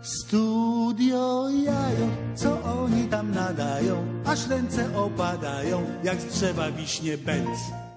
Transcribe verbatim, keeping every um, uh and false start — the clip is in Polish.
Studio Jajo, co oni tam nadają, aż ręce opadają, jak z drzewa wiśnie bęc.